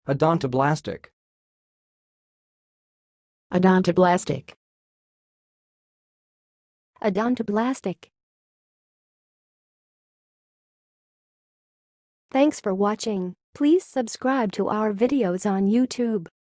Odontoblastic. Odontoblastic. Odontoblastic. Thanks for watching. Please subscribe to our videos on YouTube.